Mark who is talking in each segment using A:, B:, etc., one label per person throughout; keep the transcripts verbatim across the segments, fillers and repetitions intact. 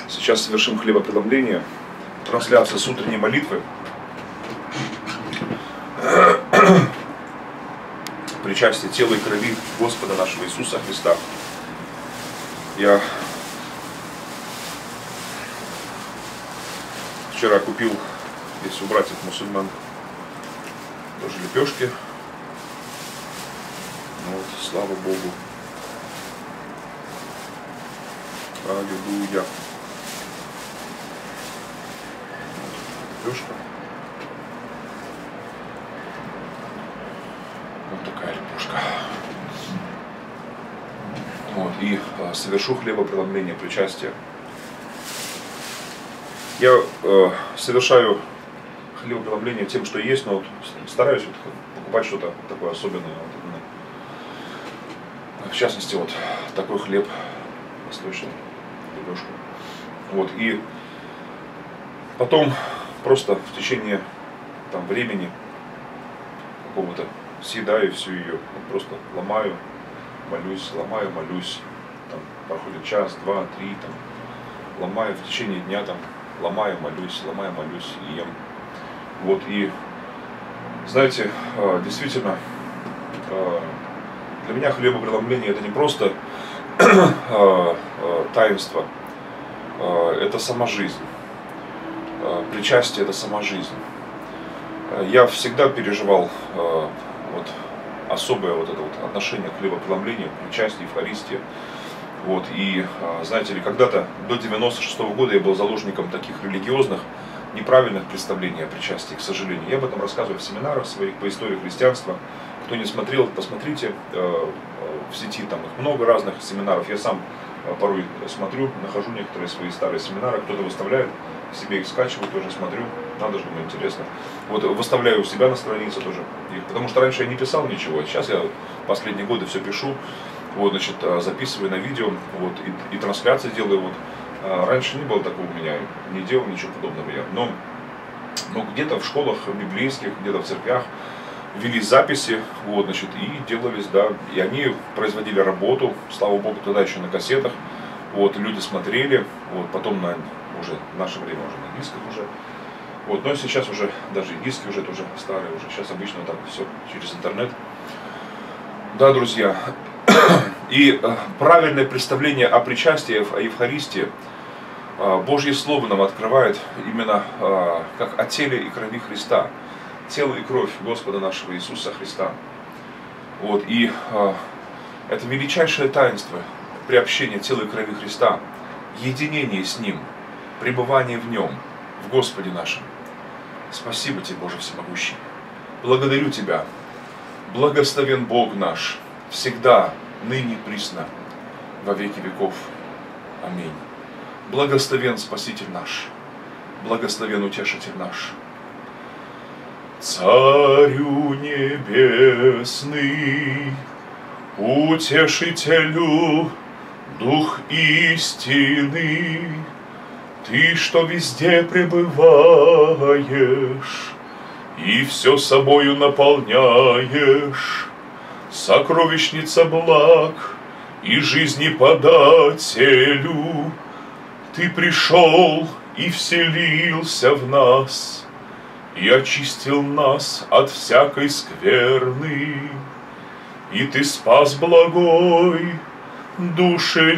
A: Сейчас совершим хлебопреломление. Трансляция с утренней молитвы. Причастие тела и крови Господа нашего Иисуса Христа. Я вчера купил здесь у братьев мусульман тоже лепешки. Ну вот, слава Богу. Аллилуйя. Лепешка. Вот такая лепешка. Вот, и э, совершу хлебопреломление, причастие. Я э, совершаю хлебопреломление тем, что есть, но вот стараюсь вот покупать что-то такое особенное. Вот, в частности, вот такой хлеб восточный, лепешку. Вот, и потом просто в течение там, времени какого-то съедаю всю ее, просто ломаю, молюсь, ломаю, молюсь. Там проходит час, два, три, там, ломаю в течение дня, там, ломаю, молюсь, ломаю, молюсь и ем. Вот, и знаете, действительно, для меня хлебопреломление это не просто таинство, это сама жизнь. Причастие это сама жизнь. Я всегда переживал вот, особое вот это вот отношение к хлебопреломлению, к причастию, Евхаристии. Вот, и знаете ли, когда-то до девяносто шестого года я был заложником таких религиозных, неправильных представлений о причастии, к сожалению. Я об этом рассказываю в семинарах своих по истории христианства. Кто не смотрел, посмотрите в сети, там их много разных семинаров. Я сам порой смотрю, нахожу некоторые свои старые семинары, кто-то выставляет, себе их скачиваю, тоже смотрю, надо же, мне интересно. Вот выставляю у себя на странице тоже их, потому что раньше я не писал ничего, сейчас я последние годы все пишу, вот, значит, записываю на видео, вот, и, и трансляции делаю, вот. Раньше не было такого у меня, не делал ничего подобного я, но, но где-то в школах библейских, где-то в церквях вели записи, вот, значит, и делались, да, и они производили работу, слава Богу, тогда еще на кассетах, вот, люди смотрели, вот, потом на, уже, в наше время уже на дисках уже, вот, но сейчас уже, даже и диски уже тоже старые, уже сейчас обычно так все через интернет. Да, друзья, и э, правильное представление о причастии, о Евхаристии, э, Божье Слово нам открывает именно э, как о теле и крови Христа. Тело и кровь Господа нашего Иисуса Христа. Вот, и э, это величайшее таинство приобщения тела и крови Христа, единение с Ним, пребывание в Нем, в Господе нашем. Спасибо Тебе, Боже Всемогущий. Благодарю Тебя. Благословен Бог наш, всегда, ныне, присно, во веки веков. Аминь. Благословен Спаситель наш, благословен Утешитель наш. Царю небесный, Утешителю, Дух истины, Ты, что везде пребываешь и все собою наполняешь, сокровищница благ и жизни подателю, Ты пришел и вселился в нас, и очистил нас от всякой скверны, и Ты спас благой души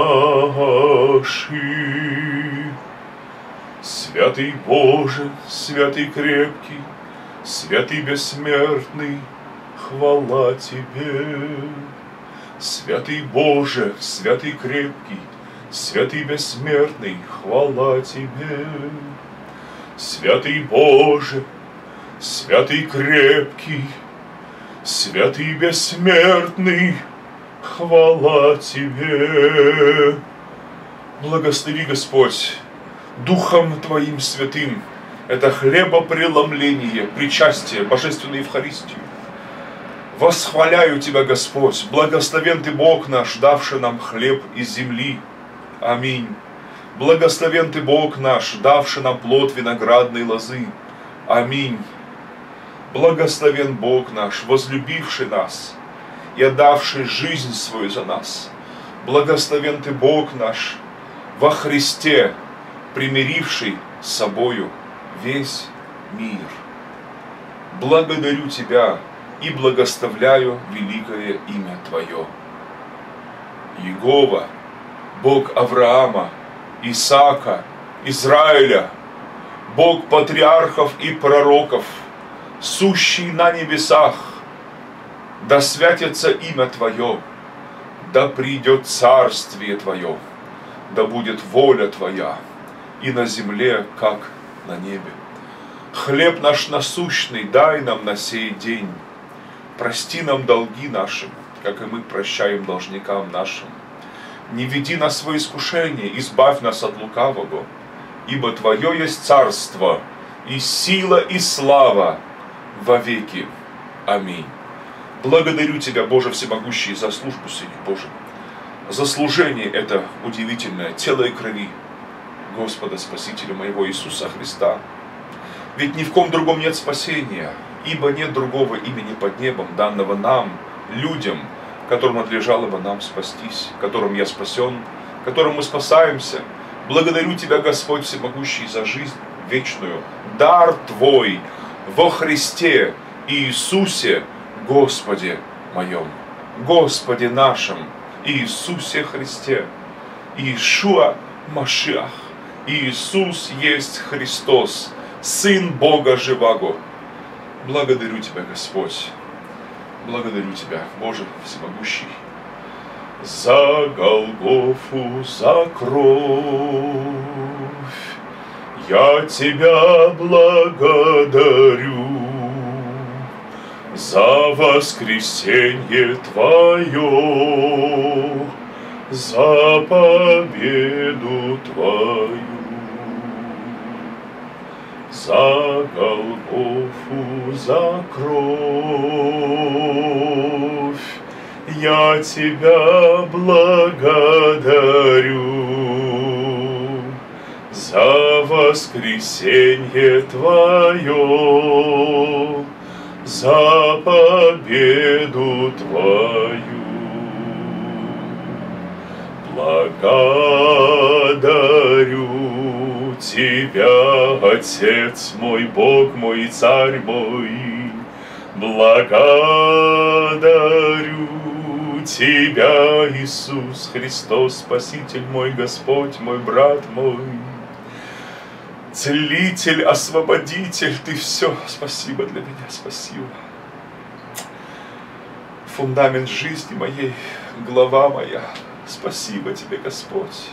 A: наши. Святый Боже, святый крепкий, святый бессмертный, хвала Тебе. Святый Боже, святый крепкий, святый бессмертный, хвала Тебе. Святый Боже, святый крепкий, святый бессмертный, хвала Тебе. Благослови, Господь, Духом Твоим святым это хлебопреломление, причастие, божественной Евхаристию. Восхваляю Тебя, Господь, благословен Ты Бог наш, давший нам хлеб из земли. Аминь. Благословен Ты Бог наш, давший нам плод виноградной лозы. Аминь. Благословен Бог наш, возлюбивший нас и отдавший жизнь свою за нас. Благословен Ты Бог наш во Христе, примиривший с собою весь мир. Благодарю Тебя и благословляю великое имя Твое. Иегова, Бог Авраама, Исаака, Израиля, Бог патриархов и пророков, сущий на небесах, да святится имя Твое, да придет царствие Твое, да будет воля Твоя и на земле, как на небе. Хлеб наш насущный дай нам на сей день. Прости нам долги наши, как и мы прощаем должникам нашим. Не веди нас во искушение, избавь нас от лукавого, ибо Твое есть царство, и сила, и слава во веки. Аминь. Благодарю Тебя, Боже Всемогущий, за службу Сыне Божьим, за служение это удивительное тела и крови Господа Спасителя моего Иисуса Христа. Ведь ни в ком другом нет спасения, ибо нет другого имени под небом, данного нам, людям, которым надлежало бы нам спастись, которым я спасен, которым мы спасаемся. Благодарю Тебя, Господь Всемогущий, за жизнь вечную, дар Твой во Христе Иисусе, Господе моем, Господе нашем, Иисусе Христе, Иешуа Машиах. Иисус есть Христос, Сын Бога Живаго. Благодарю Тебя, Господь, благодарю Тебя, Боже Всемогущий, за Голгофу, за кровь. Я Тебя благодарю за воскресенье Твое, за победу Твою. За Голгофу, за кровь я Тебя благодарю, за воскресенье Твое, за победу Твою. Благодарю Тебя, Отец мой, Бог мой, Царь мой, благодарю Тебя, Иисус Христос, Спаситель мой, Господь мой, брат мой, Целитель, Освободитель, Ты все, спасибо для меня, спасибо. Фундамент жизни моей, глава моя, спасибо Тебе, Господь.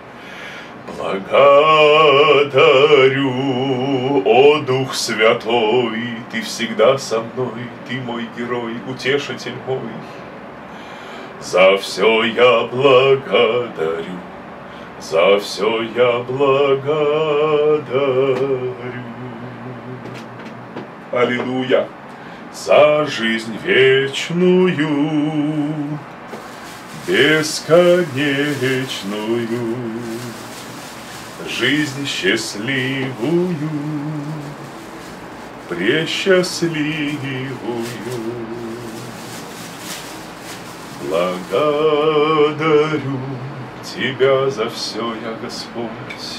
A: Благодарю, о Дух Святой, Ты всегда со мной, Ты мой герой, утешитель мой. За все я благодарю, за все я благодарю. Аллилуйя! За жизнь вечную, бесконечную, жизнь счастливую, пресчастливую. Благодарю Тебя за все, я, Господь.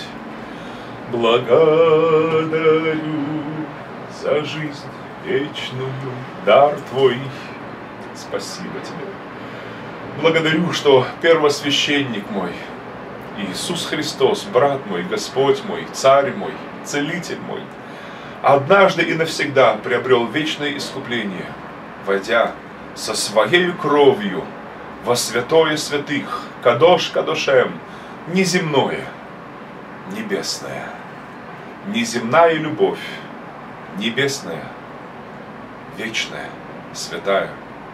A: Благодарю за жизнь вечную, дар Твой. Спасибо Тебе. Благодарю, что первосвященник мой, Иисус Христос, брат мой, Господь мой, Царь мой, Целитель мой, однажды и навсегда приобрел вечное искупление, войдя со Своей кровью во святое святых, Кадош Кадошем, неземное, небесное, неземная любовь, небесная, вечная, святая.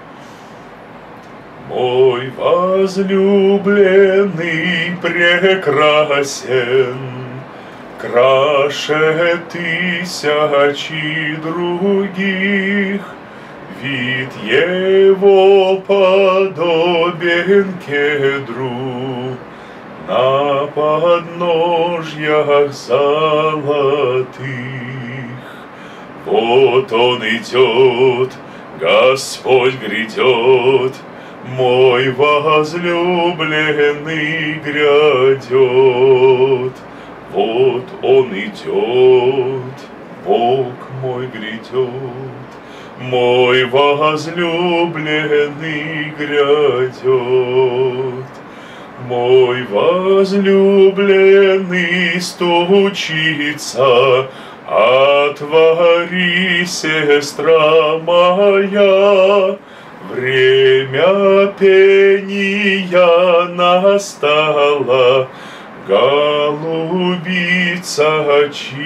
A: Мой возлюбленный прекрасен, краше тысячи других, вид его подобен кедру на подножьях золотых. Вот он идет, Господь грядет, мой возлюбленный грядет. Вот мой возлюбленный грядет. Мой возлюбленный стучится, отвори, сестра моя, время пения настало, голубица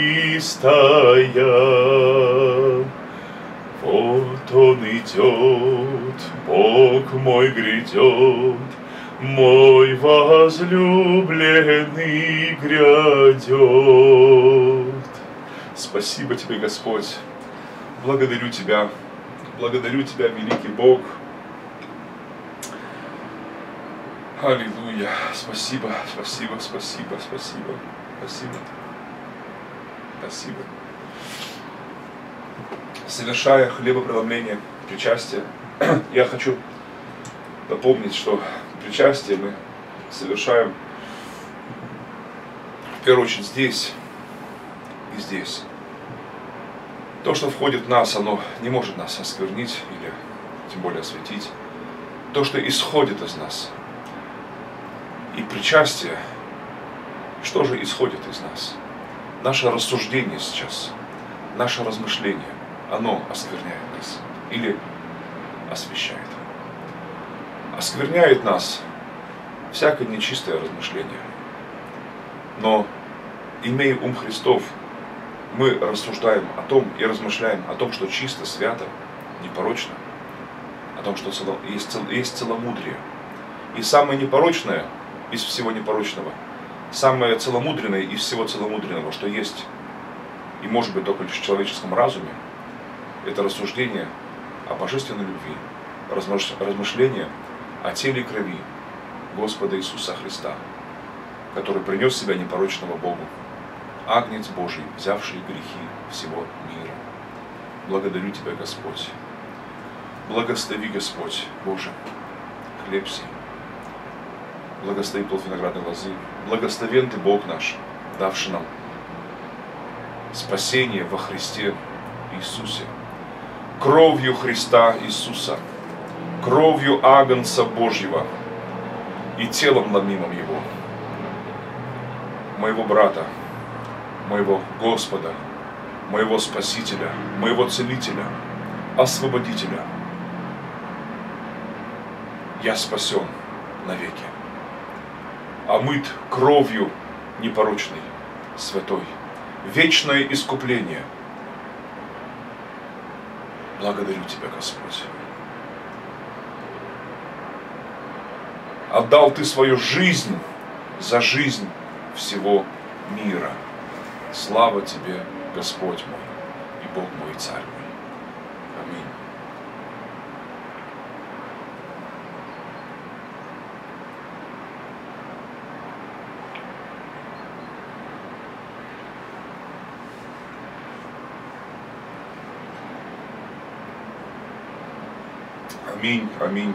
A: чистая. Вот он идет, Бог мой грядет, мой возлюбленный грядет. Спасибо тебе, Господь. Благодарю Тебя. Благодарю Тебя, великий Бог. Аллилуйя. Спасибо, спасибо, спасибо, спасибо, спасибо. Спасибо. Совершая хлебопреломление, причастие, я хочу напомнить, что причастие мы совершаем в первую очередь здесь и здесь. То, что входит в нас, оно не может нас осквернить или тем более осветить. То, что исходит из нас. И причастие, что же исходит из нас? Наше рассуждение сейчас, наше размышление, оно оскверняет нас или освящает. Оскверняет нас всякое нечистое размышление. Но, имея ум Христов, мы рассуждаем о том и размышляем о том, что чисто, свято, непорочно, о том, что есть, цел, есть целомудрие. И самое непорочное из всего непорочного, самое целомудренное из всего целомудренного, что есть и может быть только лишь в человеческом разуме, это рассуждение о божественной любви, размышление о теле и крови Господа Иисуса Христа, который принес себя непорочного Богу, Агнец Божий, взявший грехи всего мира. Благодарю Тебя, Господь. Благослови, Господь, Боже, хлеб сей. Благослови плод виноградной лозы. Благословен Ты, Бог наш, давший нам спасение во Христе Иисусе. Кровью Христа Иисуса, кровью Агнца Божьего и телом ломимым Его, моего брата, моего Господа, моего Спасителя, моего Целителя, Освободителя. Я спасен навеки, омыт кровью непорочной, святой, вечное искупление. Благодарю Тебя, Господь. Отдал Ты свою жизнь за жизнь всего мира. Слава Тебе, Господь мой, и Бог мой, и Царь мой. Аминь. Аминь, аминь.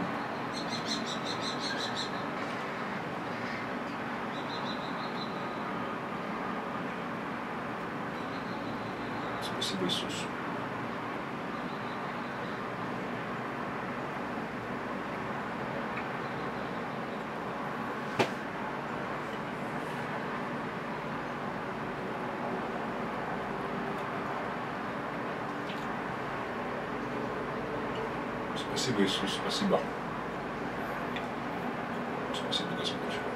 A: Спасибо, Иисус. Спасибо, Иисус, спасибо. Спасибо, Господь.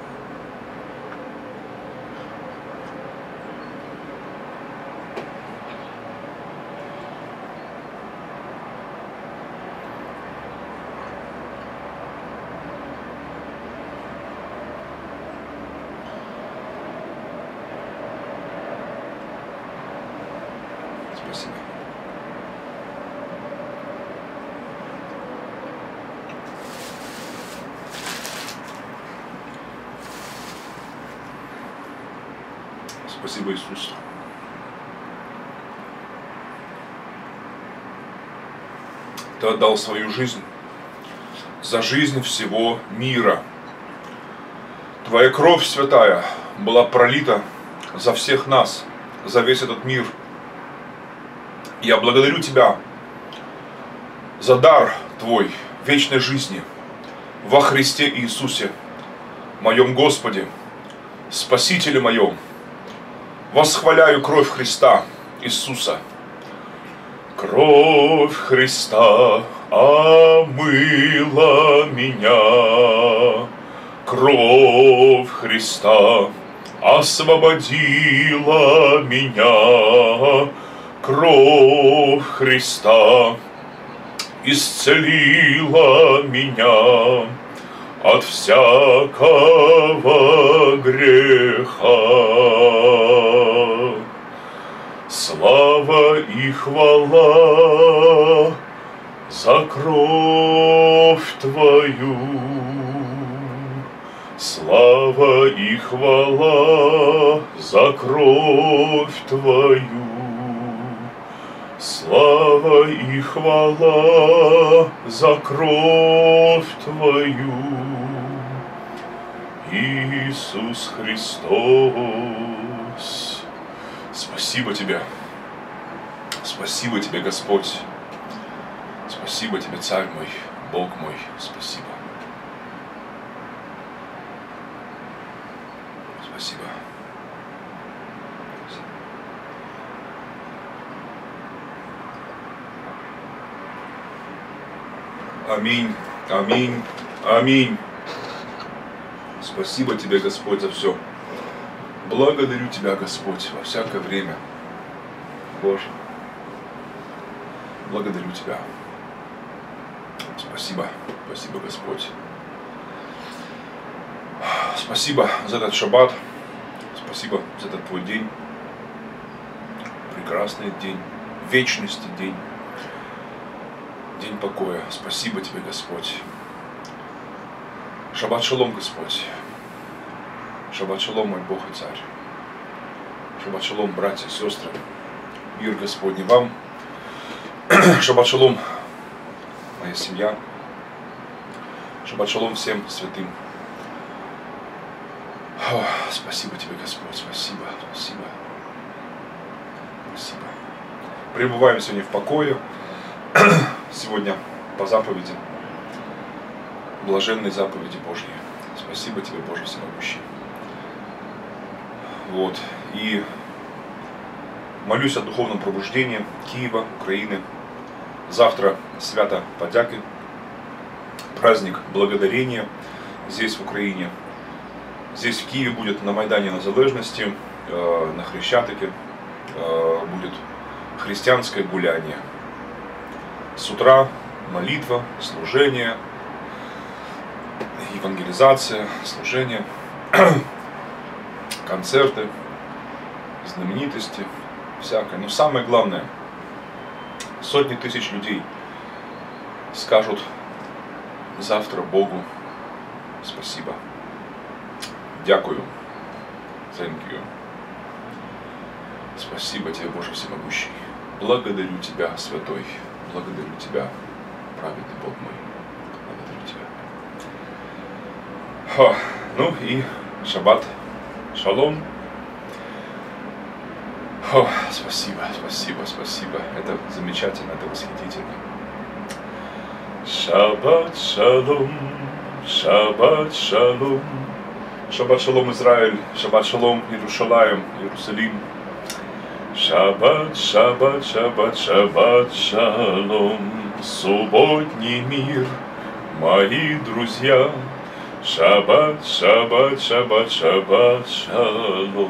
A: Спасибо. Спасибо, Иисус. Ты отдал свою жизнь за жизнь всего мира. Твоя кровь святая была пролита за всех нас, за весь этот мир. Я благодарю Тебя за дар Твой вечной жизни во Христе Иисусе, моем Господе, Спасителе моем. Восхваляю кровь Христа Иисуса. Кровь Христа омыла меня, кровь Христа освободила меня, кровь Христа исцелила меня от всякого греха. Слава и хвала за кровь Твою, слава и хвала за кровь Твою, слава и хвала за кровь Твою, Иисус Христос. Спасибо Тебе, спасибо Тебе, Господь, спасибо Тебе, Царь мой, Бог мой, спасибо. Спасибо. Аминь, аминь, аминь. Спасибо Тебе, Господь, за все. Благодарю Тебя, Господь, во всякое время. Боже, благодарю Тебя. Спасибо, спасибо, Господь. Спасибо за этот шаббат. Спасибо за этот Твой день. Прекрасный день, вечности день. День покоя. Спасибо Тебе, Господь. Шаббат шалом, Господь. Шаббат шалом, мой Бог и Царь. Шаббат шалом, братья и сестры. Мир Господний вам. Шаббат шалом, моя семья. Шаббат шалом всем святым. О, спасибо Тебе, Господь. Спасибо, спасибо. Спасибо. Пребываем сегодня в покое. Сегодня по заповеди, блаженной заповеди Божьей. Спасибо Тебе, Боже всемогущий. Вот. И молюсь о духовном пробуждении Киева, Украины. Завтра свято Подяки, праздник благодарения здесь, в Украине. Здесь, в Киеве, будет на Майдане Незалежности, э, на Хрещатике, э, будет христианское гуляние. С утра молитва, служение, евангелизация, служение, концерты, знаменитости, всякое. Но самое главное, сотни тысяч людей скажут завтра Богу спасибо. Дякую. Thank you. Спасибо Тебе, Боже всемогущий. Благодарю Тебя, Святой. Благодарю Тебя, праведный Бог мой. Благодарю Тебя. О, ну и шаббат шалом. О, спасибо, спасибо, спасибо. Это замечательно, это восхитительно. Шаббат шалом, шаббат шалом. Шаббат шалом, Израиль. Шаббат шалом, Иерушалаим, Иерусалим. Шаббат, шаббат, шаббат, шаббат шалом. Субботний мир, мои друзья. Шаббат, шаббат, шаббат, шаббат шалом.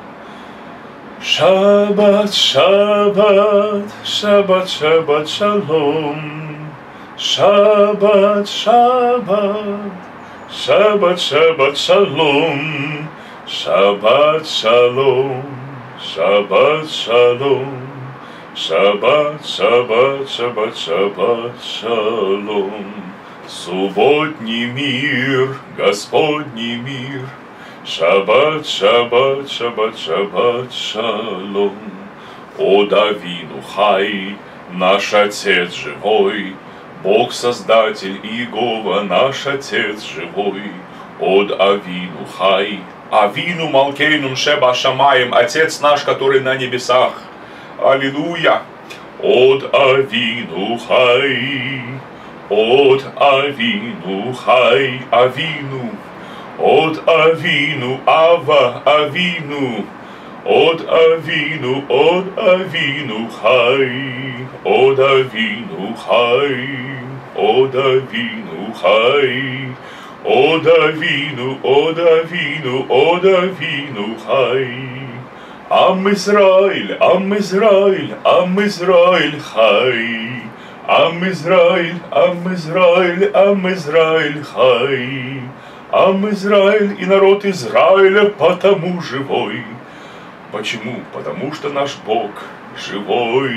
A: Шаббат, шаббат, шаббат, шаббат шалом. Шаббат, шаббат, шаббат, шаббат шалом. Шаббат шалом. Шаббат шалом. Шаббат, шаббат, шаббат, шаббат шалом. Субботний мир, Господний мир. Шаббат, шаббат, шаббат, шаббат шалом. О Давину хай, наш Отец живой, Бог Создатель Иегова, наш Отец живой. Од Авину хай, Авину Малкейнум Шеба Шамаем, Отец наш, который на небесах. Аллилуйя. От Авину Хай, от Авину Хай, Авину, от Авину Ава, Авину, от Авину, от Авину Хай, от Авину Хай, от Авину Хай, от Авину, от Авину, от Авину Хай. Ам Израиль, Ам Израиль, Ам Израиль Хай. Ам Израиль, Ам Израиль, Ам Израиль Хай. Ам Израиль и народ Израиля потому живой. Почему? Потому что наш Бог живой.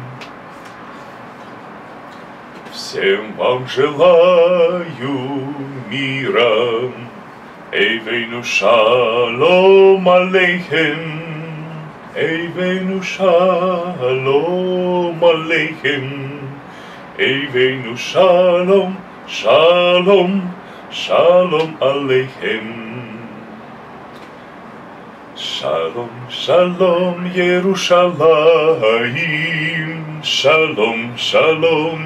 A: Всем вам желаю мира. Эйвейну шалом алейхем. Эйвейну шалом алейхем. Эйвейну шалом, шалом, шалом алейхем. Шалом, шалом, Иерушалаим. Шалом, шалом,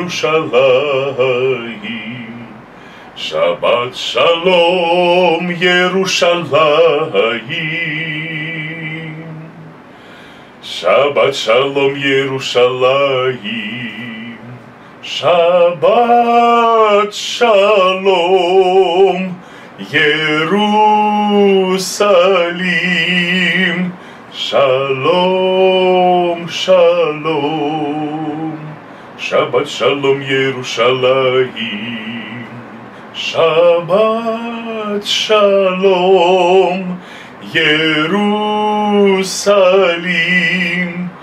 A: Иерушалаим. Шаббат шалом, Иерушалаим. Шаббат шалом, Иерушалаим. Шаббат шалом, Иерусалим. Шалом, шалом. Шаббат шалом, Иерушалаим. Шаббат шалом, Иерусалим.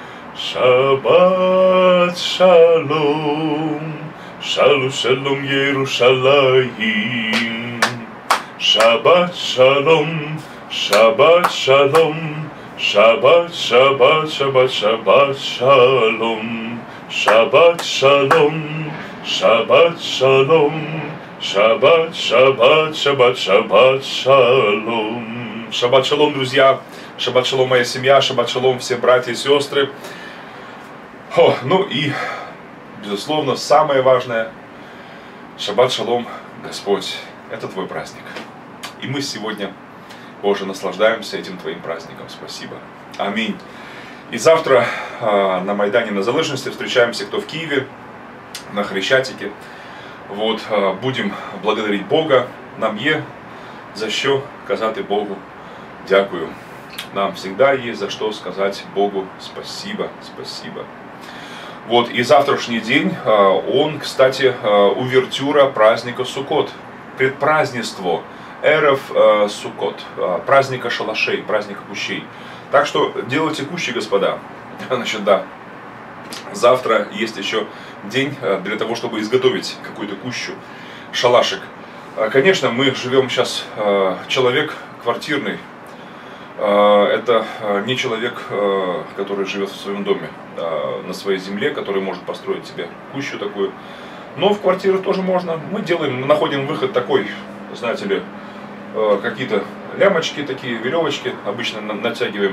A: Шаббат шалом. Шалом, шалом, Иерушалаим. Шаббат шалом. Шаббат шалом. Шаббат, шаббат, шаббат, шаббат шалом. Шаббат шалом. Шаббат шалом. Шаббат, шаббат, шаббат, шаббат шалом. Шаббат шалом, друзья. Шаббат шалом, моя семья. Шаббат шалом, все братья и сестры. О, ну и, безусловно, самое важное. Шаббат шалом, Господь. Это твой праздник. И мы сегодня, Боже, наслаждаемся этим твоим праздником. Спасибо. Аминь. И завтра э, на Майдане Незалежности встречаемся, кто в Киеве, на Хрещатике. Вот, э, будем благодарить Бога. Нам є за що казати Богу дякую. Нам всегда есть за что сказать Богу спасибо, спасибо. Вот, и завтрашний день, э, он, кстати, э, увертюра праздника Суккот, предпразднество. Эрев э, Суккот, э, праздника шалашей, праздника кущей. Так что делайте кущи, господа. Значит, да, завтра есть еще день э, для того, чтобы изготовить какую-то кущу, шалашик. Э, конечно, мы живем сейчас, э, человек квартирный. Э, это э, не человек, э, который живет в своем доме, э, на своей земле, который может построить себе кущу такую. Но в квартирах тоже можно. Мы делаем, мы находим выход такой, знаете ли, какие-то лямочки такие, веревочки обычно натягиваем,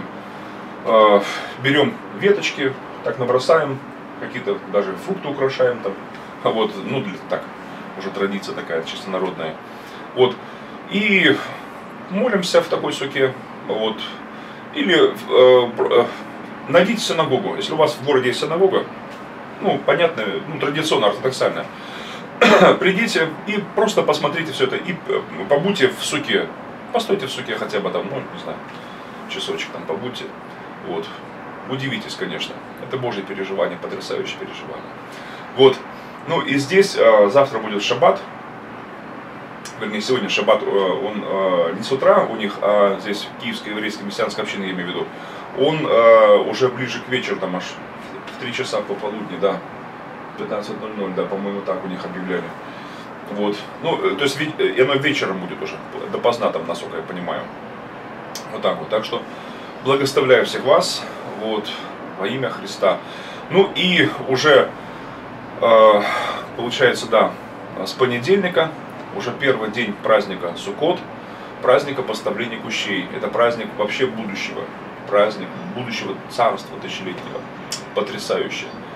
A: берем веточки, так набросаем, какие-то даже фрукты украшаем там, вот, ну так, уже традиция такая чисто народная, вот, и молимся в такой суке, вот, или э, найдите синагогу, если у вас в городе есть синагога, ну понятно, ну традиционно ортодоксальная. Придите и просто посмотрите все это, и побудьте в суке, постойте в суке хотя бы там, ну, не знаю, часочек там побудьте, вот, удивитесь, конечно, это Божье переживание, потрясающее переживание, вот, ну и здесь э, завтра будет шаббат, вернее, сегодня шаббат, э, он э, не с утра у них, а здесь Киевская еврейская мессианская община, я имею в виду, он э, уже ближе к вечеру, там аж в три часа пополудни, да, пятнадцать ноль ноль, да, по-моему, так у них объявляли. Вот. Ну, то есть, и оно вечером будет уже, допоздна там, насколько я понимаю. Вот так вот. Так что, благословляю всех вас, вот, во имя Христа. Ну, и уже, э, получается, да, с понедельника, уже первый день праздника Суккот, праздника поставления кущей. Это праздник вообще будущего, праздник будущего царства тысячелетнего. Потрясающе.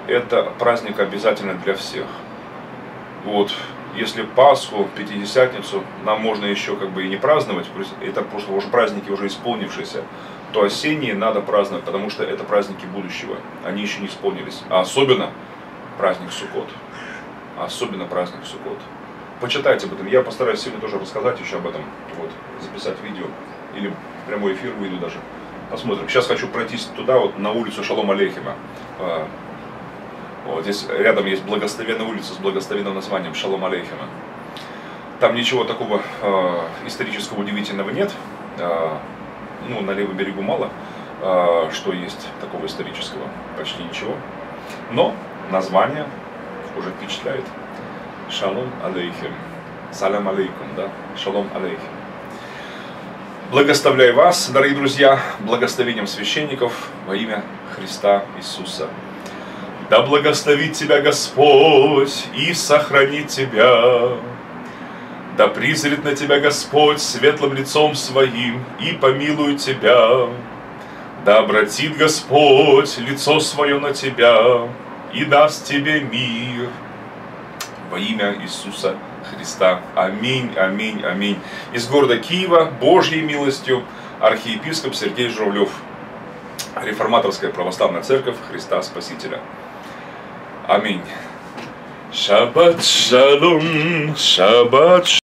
A: это праздник обязательно для всех. Вот, если Пасху, Пятидесятницу нам можно еще как бы и не праздновать, это просто уже праздники уже исполнившиеся, то осенние надо праздновать, потому что это праздники будущего, они еще не исполнились. А особенно праздник Суккот. Особенно праздник Суккот. Почитайте об этом. Я постараюсь сегодня тоже рассказать еще об этом. Вот, записать видео. Или в прямой эфир выйду даже. Посмотрим. Сейчас хочу пройтись туда, вот на улицу Шалом Алейхема. Вот здесь рядом есть благословенная улица с благословенным названием Шалом Алейхема. Там ничего такого э, исторического удивительного нет. Э, ну, на левом берегу мало, э, что есть такого исторического. Почти ничего. Но название уже впечатляет. Шалом Алейхем. Салям алейкум, да? Шалом Алейхем. Благословляю вас, дорогие друзья, благословением священников во имя Христа Иисуса. Да благословит тебя Господь и сохранит тебя. Да призрит на тебя Господь светлым лицом своим и помилует тебя. Да обратит Господь лицо свое на тебя и даст тебе мир. Во имя Иисуса Христа. Аминь, аминь, аминь. Из города Киева, Божьей милостью, архиепископ Сергей Журавлев. Реформаторская православная церковь Христа Спасителя. Аминь. Шаббат шалом, шаббат